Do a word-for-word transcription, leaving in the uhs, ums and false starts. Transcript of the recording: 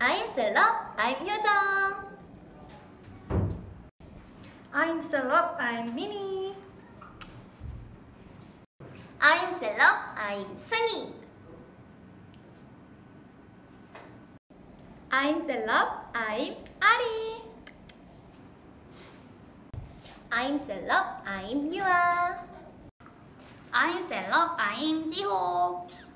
I'm Selop. I'm Hyojung. I'm Selop. I'm Nini. I'm Selop. I'm Sunny. I'm Selop. I'm Ari. I'm Selop. I'm Yua. I'm Selop. I'm Jiho.